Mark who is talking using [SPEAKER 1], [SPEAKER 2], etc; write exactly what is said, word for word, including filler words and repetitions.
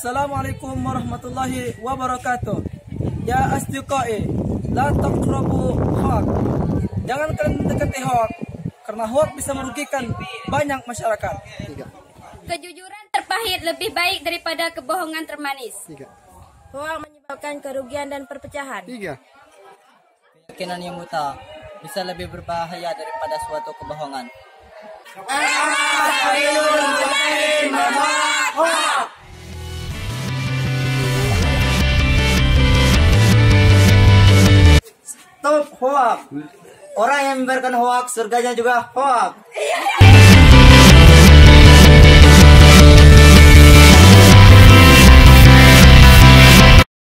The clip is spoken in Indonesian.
[SPEAKER 1] Assalamualaikum warahmatullahi wabarakatuh. Ya asdiqai, la taqrabu hoax. Jangan kalian mendekati hoax, karena hoax bisa merugikan banyak masyarakat.
[SPEAKER 2] Kejujuran terpahit lebih baik daripada kebohongan termanis.
[SPEAKER 3] Hoax menyebabkan kerugian dan perpecahan.
[SPEAKER 4] Keyakinan yang buta bisa lebih berbahaya daripada suatu kebohongan. Stop hoax. Orang yang membiarkan hoax, surganya juga hoax.